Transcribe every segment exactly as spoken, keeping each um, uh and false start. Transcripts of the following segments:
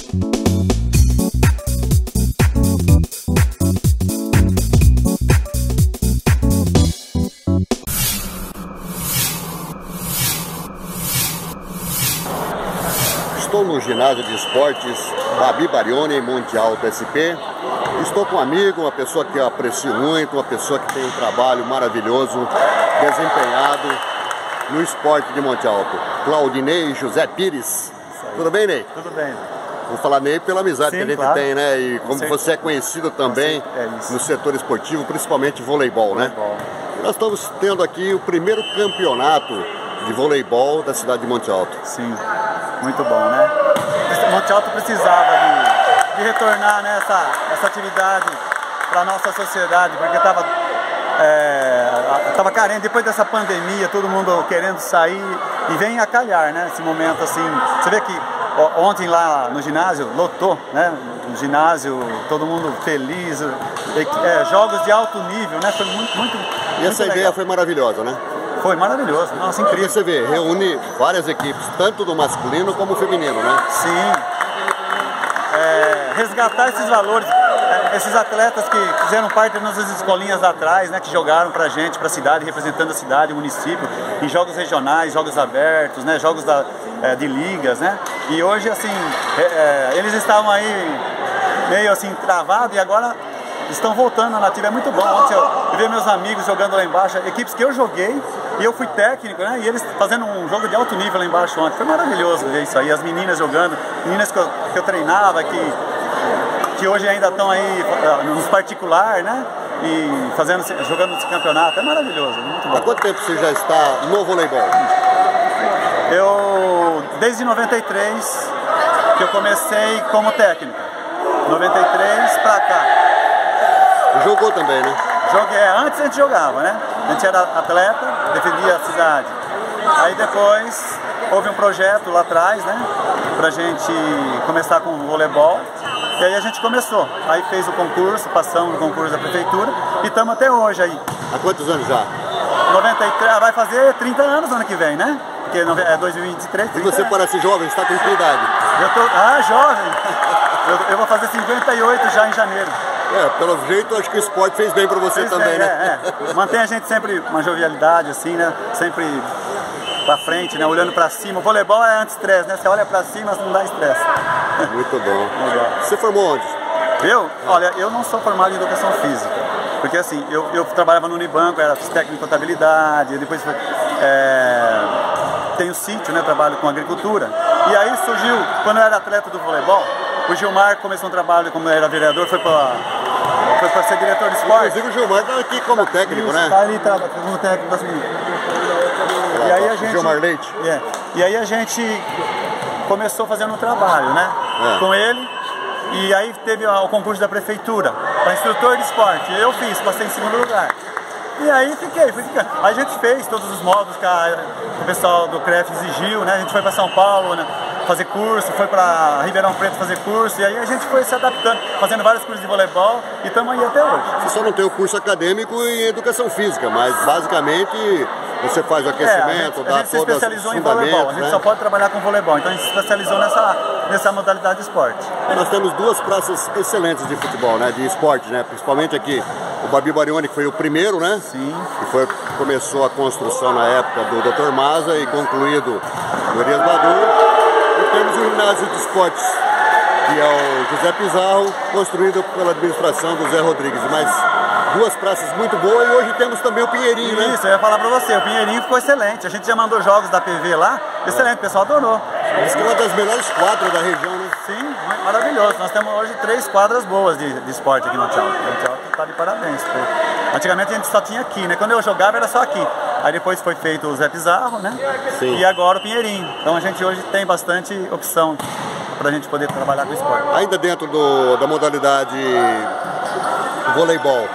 Estou no ginásio de esportes Babi Barioni, em Monte Alto, S P. Estou com um amigo, uma pessoa que eu aprecio muito, uma pessoa que tem um trabalho maravilhoso desempenhado no esporte de Monte Alto. Claudinei José Pires. Tudo bem, Ney? Tudo bem. Vou falar Ney pela amizade Sim, que a gente claro. tem, né? E como você é conhecido também é no setor esportivo, principalmente voleibol, voleibol. né? Nós estamos tendo aqui o primeiro campeonato de voleibol da cidade de Monte Alto. Sim, muito bom, né? Monte Alto precisava de, de retornar nessa né, essa atividade para a nossa sociedade, porque estava é, tava carente, depois dessa pandemia, todo mundo querendo sair e vem a calhar, né? Esse momento assim, você vê que ontem lá no ginásio, lotou, né? No ginásio, todo mundo feliz, é, jogos de alto nível, né? Foi muito, muito E essa muito ideia legal. foi maravilhosa, né? Foi maravilhoso, nossa, incrível. Você vê, reúne várias equipes, tanto do masculino como feminino, né? Sim. É, resgatar esses valores, é, esses atletas que fizeram parte das nossas escolinhas atrás, né? Que jogaram pra gente, pra cidade, representando a cidade, o município, em jogos regionais, jogos abertos, né? Jogos da, é, de ligas, né? E hoje, assim, é, é, eles estavam aí meio assim, travados e agora estão voltando na nativa, é muito bom. Ontem eu, eu vi meus amigos jogando lá embaixo, equipes que eu joguei e eu fui técnico, né? E eles fazendo um jogo de alto nível lá embaixo ontem. Foi maravilhoso ver isso aí, as meninas jogando, meninas que eu, que eu treinava, que, que hoje ainda estão aí nos particular, né? E fazendo, jogando esse campeonato. É maravilhoso, muito bom. Há quanto tempo você já está no voleibol? Eu, desde noventa e três, que eu comecei como técnico. noventa e três pra cá. Jogou também, né? Joguei, antes a gente jogava, né? A gente era atleta, defendia a cidade. Aí depois houve um projeto lá atrás, né? Pra gente começar com o voleibol. E aí a gente começou. Aí fez o concurso, passamos no concurso da prefeitura e estamos até hoje aí. Há quantos anos já? noventa e três, vai fazer trinta anos ano que vem, né? Porque é dois mil e vinte e três. E você parece jovem, está com que idade? Eu tô, ah, jovem! Eu, eu vou fazer cinquenta e oito já em janeiro. É, pelo jeito, acho que o esporte fez bem pra você fez também, bem, né? É, é. Mantém a gente sempre uma jovialidade, assim, né? Sempre pra frente, né? Olhando pra cima. O voleibol é anti-estresse, né? Você olha pra cima, não dá estresse. Muito bom. Legal. Você formou onde? Eu? Olha, eu não sou formado em educação física. Porque assim, eu, eu trabalhava no Unibanco, era técnico de contabilidade, depois é, tenho sítio, né? Trabalho com agricultura. E aí surgiu, quando eu era atleta do voleibol, o Gilmar começou um trabalho como era vereador, foi para foi para ser diretor de esporte. Inclusive o Gilmar está aqui como técnico, Isso, né? Está ali tá, como técnico assim. E aí a gente, Gilmar Leite. É, e aí a gente começou fazendo um trabalho, né? É. Com ele. E aí teve o concurso da prefeitura para instrutor de esporte. Eu fiz, passei em segundo lugar. E aí fiquei, fui ficando. A gente fez todos os módulos que a, o pessoal do C R E F exigiu, né? A gente foi para São Paulo, né? Fazer curso, foi para Ribeirão Preto fazer curso, e aí a gente foi se adaptando, fazendo vários cursos de voleibol e estamos aí até hoje. Você só não tem o curso acadêmico em educação física, mas basicamente você faz o aquecimento, é, a gente, dá a gente se todos especializou os em voleibol, a gente né? só pode trabalhar com voleibol, então a gente se especializou nessa, nessa modalidade de esporte. E nós temos duas praças excelentes de futebol, né? De esporte, né? Principalmente aqui o Babi Barioni, que foi o primeiro, né? Sim. Que foi, começou a construção na época do doutor Maza e concluído no Elias Badu. E temos o ginásio de esportes, que é o José Pizarro, construído pela administração do Zé Rodrigues. Mas duas praças muito boas e hoje temos também o Pinheirinho, né? Isso, eu ia falar pra você, o Pinheirinho ficou excelente. A gente já mandou jogos da P V lá, excelente, o pessoal adorou. Diz que é uma das melhores quadras da região, né? Sim, maravilhoso. Nós temos hoje três quadras boas de, de esporte aqui no Monte Alto. O Monte Alto tá de parabéns. Pô. Antigamente a gente só tinha aqui, né? Quando eu jogava era só aqui. Aí depois foi feito o Zé Pizarro, né? Sim. E agora o Pinheirinho. Então a gente hoje tem bastante opção pra gente poder trabalhar com o esporte. Ainda dentro do, da modalidade voleibol,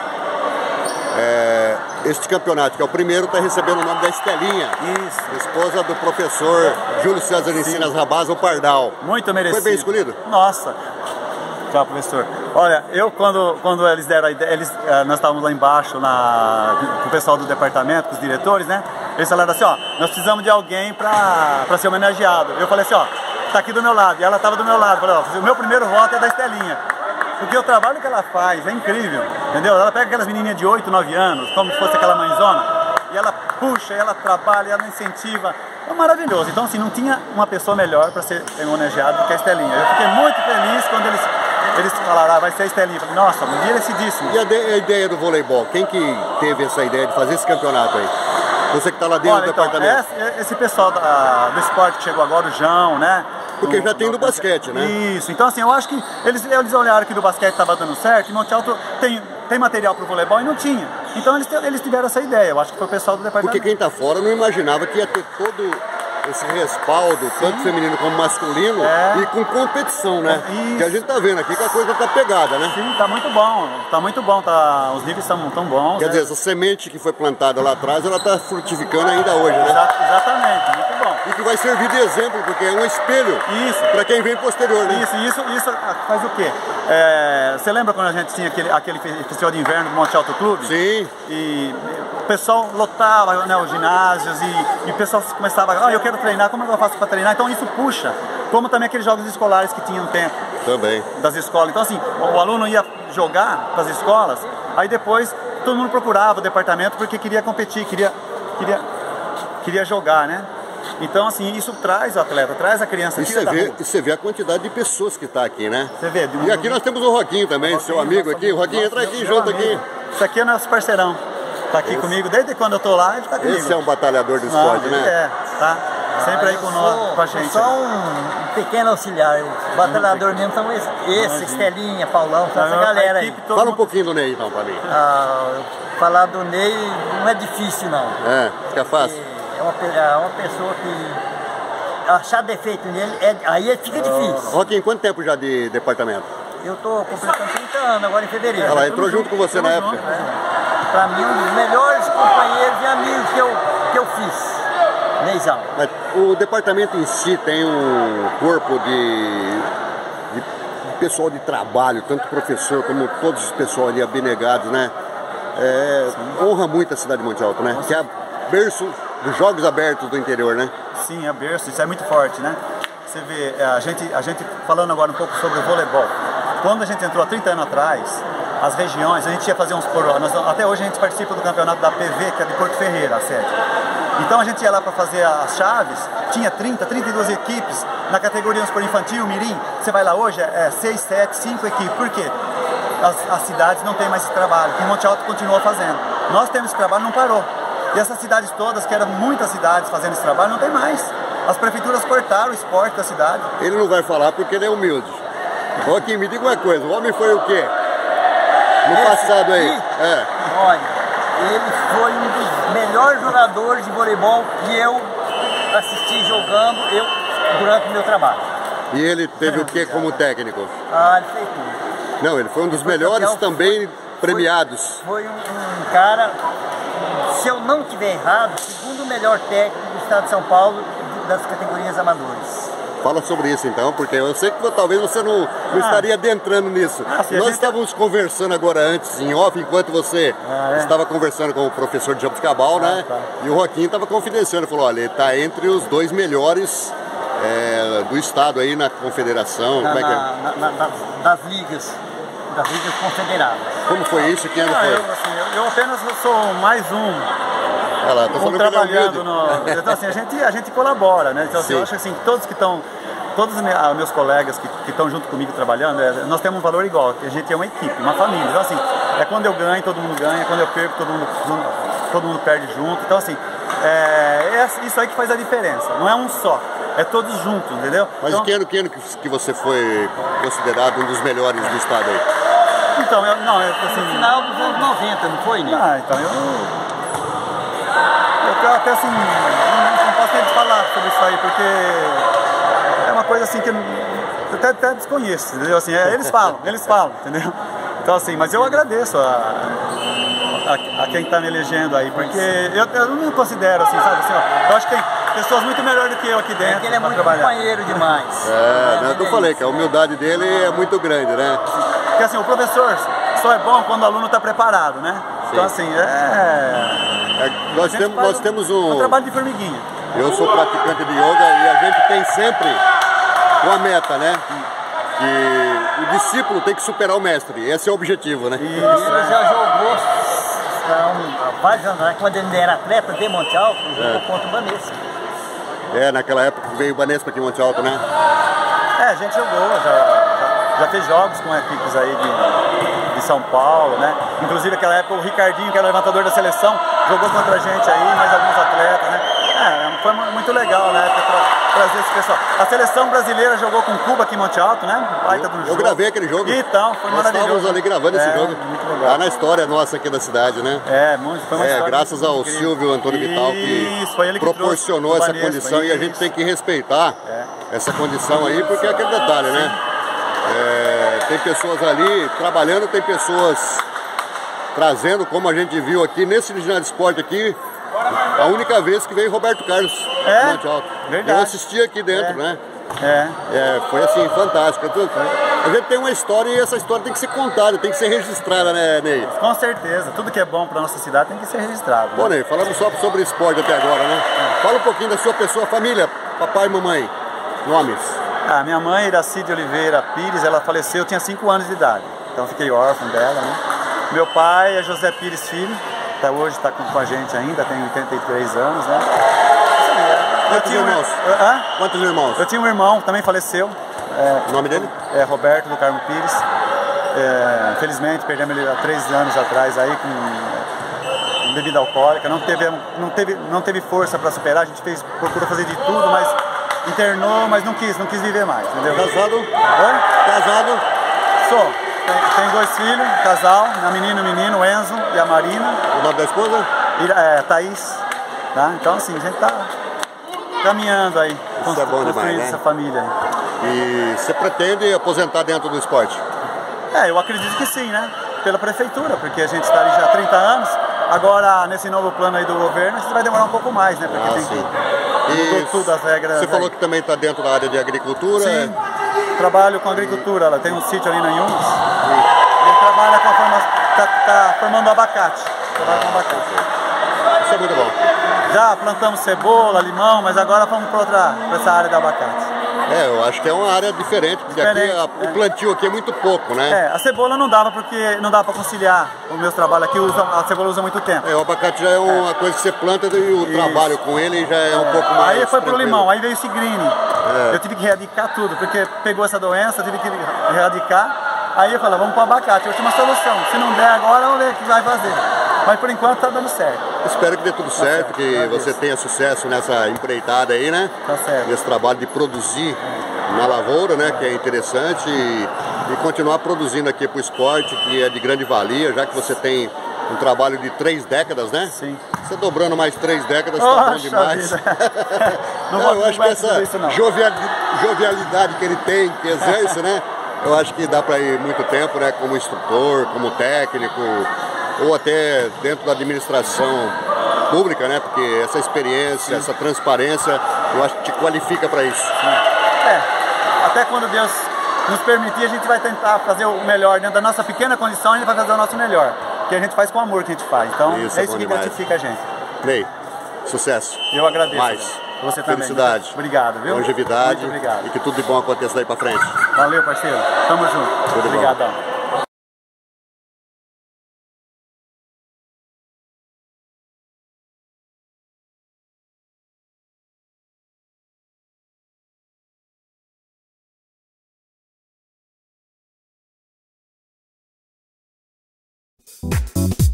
é, este campeonato, que é o primeiro, está recebendo o nome da Estelinha. Isso. Esposa do professor Júlio César Encinas Rabaz, o Pardal. Muito merecido. Foi bem escolhido? Nossa. Tchau, professor. Olha, eu quando, quando eles deram a ideia, eles, nós estávamos lá embaixo na, com o pessoal do departamento, com os diretores, né? Eles falaram assim, ó, nós precisamos de alguém para ser homenageado. Eu falei assim, ó, tá aqui do meu lado, e ela estava do meu lado. Falei, ó, o meu primeiro voto é da Estelinha. Porque o trabalho que ela faz é incrível, entendeu? Ela pega aquelas menininhas de oito, nove anos, como se fosse aquela mãezona, e ela puxa, ela trabalha, ela incentiva. É maravilhoso. Então, assim, não tinha uma pessoa melhor para ser homenageada do que a Estelinha. Eu fiquei muito feliz quando eles, eles falaram, ah, vai ser a Estelinha. Eu falei, nossa, merecidíssimo. E a, de, a ideia do voleibol? Quem que teve essa ideia de fazer esse campeonato aí? Você que está lá dentro. Olha, do então, departamento. Esse, esse pessoal da, do esporte que chegou agora, o João, né? Porque do, já tem do, do basquete, né? Isso. Então, assim, eu acho que eles, eles olharam que do basquete estava dando certo, e Monte Alto tem, tem material para o voleibol e não tinha. Então, eles, eles tiveram essa ideia. Eu acho que foi o pessoal do departamento. Porque quem está fora não imaginava que ia ter todo esse respaldo, sim, tanto feminino como masculino, é, e com competição, né? Isso. Que a gente tá vendo aqui que a coisa tá pegada, né? Sim, tá muito bom, tá muito bom, tá, os níveis estão tão bons. Quer né? dizer, essa semente que foi plantada lá atrás, ela tá frutificando ainda hoje, né? Exa exatamente, muito bom. E que vai servir de exemplo, porque é um espelho para quem vem posterior, né? Isso, isso, isso faz o quê? É, você lembra quando a gente tinha aquele, aquele festival de inverno do Monte Alto Clube? Sim. E o pessoal lotava, né, os ginásios e, e o pessoal começava, ah, eu quero treinar, como é que eu faço para treinar? Então isso puxa, como também aqueles jogos escolares que tinham tempo. Também. Das escolas. Então assim, o, o aluno ia jogar para as escolas, aí depois todo mundo procurava o departamento porque queria competir, queria, queria, queria jogar, né? Então, assim, isso traz o atleta, traz a criança. E você vê, e você vê a quantidade de pessoas que está aqui, né? Você vê. E aqui nós temos o Roquinho também, Roquinho, seu amigo aqui. O Roquinho, entra aqui junto aqui. Isso aqui é nosso parceirão. Está aqui esse, comigo, desde quando eu estou lá, ele está comigo. Esse é um batalhador do esporte, né? É, tá. Sempre ah, aí com, nós, com a gente. Só um pequeno auxiliar. O batalhador mesmo são esse, esse Estelinha, Paulão, são essa galera aí. Fala um pouquinho do Ney, então, para mim. Ah, falar do Ney não é difícil, não. É, fica fácil. É uma, é uma pessoa que achar defeito nele, é, aí fica difícil. Roquinho, quanto tempo já de departamento? Eu tô completando trinta anos agora em fevereiro. Ela entrou junto com você na época. É. Pra mim, um dos melhores companheiros e amigos que eu, que eu fiz. Neizão. Mas o departamento em si tem um corpo de, de, de pessoal de trabalho, tanto professor como todos os pessoal ali abnegados, né? É, honra muito a cidade de Monte Alto, né? Que é berço dos Jogos Abertos do interior, né? Sim, é berço, isso é muito forte, né? Você vê, a gente, a gente falando agora um pouco sobre o voleibol. Quando a gente entrou há trinta anos atrás, as regiões, a gente ia fazer uns por nós, até hoje a gente participa do campeonato da P V, que é de Porto Ferreira, a sede. Então a gente ia lá para fazer as chaves, tinha trinta, trinta e duas equipes na categoria por infantil, mirim. Você vai lá hoje, é seis, sete, cinco equipes. Por quê? As, as cidades não têm mais esse trabalho, que Monte Alto continua fazendo. Nós temos esse trabalho, não parou. E essas cidades todas, que eram muitas cidades fazendo esse trabalho, não tem mais. As prefeituras cortaram o esporte da cidade. Ele não vai falar porque ele é humilde. Roquinho, me diga uma coisa, o homem foi o quê? No Esse passado aí? Aqui, é. Olha, ele foi um dos melhores jogadores de voleibol que eu assisti jogando eu, durante o meu trabalho. E ele teve é, o quê como técnico? Ah, ele fez tudo. Não, ele foi um dos ele melhores foi, também foi, premiados. Foi, foi um, um cara, se eu não estiver errado, segundo o melhor técnico do estado de São Paulo das categorias amadores. Fala sobre isso então, porque eu sei que talvez você não, não ah. estaria adentrando nisso. Ah, Nós gente... estávamos conversando agora antes, em off, enquanto você ah, é? estava conversando com o professor de Jabuticabal, ah, né? Tá. E o Roquinho estava confidenciando, falou, olha, ele está entre os dois melhores é, do estado aí na confederação. Na, como é que é? Na, na, das, das ligas, das ligas confederadas. Como foi isso? Que ano ah, foi? Eu, assim, eu, eu apenas sou mais um. Olha lá, tô falando trabalhando no... Então assim, a gente, a gente colabora, né? Então assim, eu acho assim, que todos que estão, todos os meus colegas que estão junto comigo trabalhando, é, nós temos um valor igual, que a gente é uma equipe, uma família. Então assim, é quando eu ganho, todo mundo ganha, quando eu perco, todo mundo, todo mundo perde junto. Então assim, é, é isso aí que faz a diferença, não é um só, é todos juntos, entendeu? Mas então, que ano, que ano que você foi considerado um dos melhores do estado aí? Então, eu, não, eu, assim... No final dos anos noventa, não foi, né? Ah, então eu... Eu até assim, não, não posso nem falar sobre isso aí, porque é uma coisa assim que eu até, até desconheço, entendeu? Assim, é, eles falam, eles falam, entendeu? Então assim, mas eu agradeço a, a, a quem está me elegendo aí, porque eu, eu não me considero assim, sabe? Assim, ó, eu acho que tem pessoas muito melhores do que eu aqui dentro. É que ele é muito trabalhar. companheiro demais. É, né, eu falei que a humildade dele é muito grande, né? Porque assim, o professor só é bom quando o aluno está preparado, né? Sim. Então assim, é... É, nós, temos, nós temos um... um trabalho de formiguinha. Eu sou praticante de yoga e a gente tem sempre uma meta, né? Que o discípulo tem que superar o mestre. Esse é o objetivo, né? Isso, ele já jogou há vários anos, né? Quando ele era atleta de Monte Alto, ele jogou É. contra o Banespa. É, naquela época que veio o Banespa aqui em Monte Alto, né? É, a gente jogou, já, já, já fez jogos com equipes aí de, de São Paulo, né? Inclusive naquela época o Ricardinho, que era o levantador da seleção, jogou contra a gente aí, mais alguns atletas, né? É, foi muito legal, né? Pra trazer esse pessoal. A seleção brasileira jogou com Cuba aqui em Monte Alto, né? Baita do Eu, eu jogo. gravei aquele jogo. Então, foi Nós maravilhoso. estávamos ali gravando esse É, jogo. muito legal. Tá na história nossa aqui da cidade, né? É, muito, foi uma É, história graças muito ao incrível. Silvio Antônio Vital Isso, que foi ele que proporcionou trouxe essa o Banespa, condição e a gente isso. tem que respeitar É. essa condição aí, porque é aquele detalhe, né? É, tem pessoas ali trabalhando, tem pessoas trazendo, como a gente viu aqui nesse ginásio de esporte aqui, a única vez que veio Roberto Carlos É, no Monte Alto. verdade. Eu assisti aqui dentro, É. né? É. É, foi assim, fantástico. A gente tem uma história e essa história tem que ser contada, tem que ser registrada, né, Ney? Com certeza, tudo que é bom para nossa cidade tem que ser registrado. Bom, Né? Ney, falamos só sobre esporte até agora, né? Fala um pouquinho da sua pessoa, família, papai e mamãe, nomes. Ah, minha mãe, Iracide Oliveira Pires, ela faleceu, eu tinha cinco anos de idade, então fiquei órfão dela, né? Meu pai é José Pires Filho, até hoje está com, com a gente ainda, tem oitenta e três anos, né? Eu Quantos tinha um- irmãos? Hã? Quantos irmãos? Eu tinha um irmão, também faleceu. É, O nome dele? É Roberto do Carmo Pires. É, infelizmente perdemos ele há três anos atrás aí com bebida alcoólica. Não teve, não teve, não teve força para superar. A gente fez, procurou fazer de tudo, mas internou, mas não quis, não quis viver mais, entendeu? Casado? Oi? Casado? Sou. Tem, tem dois filhos, um casal, uma menina e um menino, o Enzo e a Marina. O nome da esposa? E, é, Thaís. Tá? Então assim, a gente tá caminhando aí, Isso é bom demais, construindo né? essa família aí. E você pretende aposentar dentro do esporte? É, eu acredito que sim, né? Pela prefeitura, porque a gente está ali já há trinta anos. Agora, nesse novo plano aí do governo, a gente vai demorar um pouco mais, né? Porque Ah, tem sim. que... E mudou tudo as regras. você falou aí. que também está dentro da área de agricultura. Sim, trabalho com agricultura. Ela tem um sítio ali na Inhuns. Ele trabalha com a forma... Tá, tá formando abacate. Trabalha com abacate. Isso é muito bom. Já plantamos cebola, limão, mas agora vamos para outra, para essa área do abacate. É, eu acho que é uma área diferente, porque Diferente, aqui a- é. o plantio aqui é muito pouco, né? É, a cebola não dava porque não dá para conciliar o meu trabalho aqui. Usa, a cebola usa muito tempo. É, o abacate já é uma coisa que você planta e o Isso. trabalho com ele já é um pouco mais. Aí foi pro tranquilo. limão, aí veio o cigrine. É. Eu tive que erradicar tudo, porque pegou essa doença, tive que erradicar. Aí eu falei, vamos pro abacate, última solução. Se não der agora, vamos ver o que vai fazer. Mas por enquanto tá dando certo. Espero que dê tudo certo, certo, que agradeço. você tenha sucesso nessa empreitada aí, né? Tá certo. Nesse trabalho de produzir na lavoura, né? Que é interessante e, e continuar produzindo aqui pro esporte, que é de grande valia, já que você tem um trabalho de três décadas, né? Sim. Você dobrando mais três décadas, tá bom Poxa demais. vida. Não, Não vou- eu não acho que aguento tudo essa isso, não. joviali- jovialidade que ele tem, que exerce, né? Eu acho que dá para ir muito tempo, né? Como instrutor, como técnico, ou até dentro da administração pública, né? Porque essa experiência, essa transparência, eu acho que te qualifica para isso. É, até quando Deus nos permitir, a gente vai tentar fazer o melhor. Dentro da nossa pequena condição, a gente vai fazer o nosso melhor. Que a gente faz com amor que a gente faz. Então, Isso, é é isso bom que demais. gratifica a gente. Ney, sucesso. Eu agradeço. Mais. Adão. Você também. Felicidade. Muito obrigado, viu? Longevidade. Muito obrigado. E que tudo de bom aconteça daí para frente. Valeu, parceiro. Tamo junto. Tudo bom. Obrigadão. We'll be right back.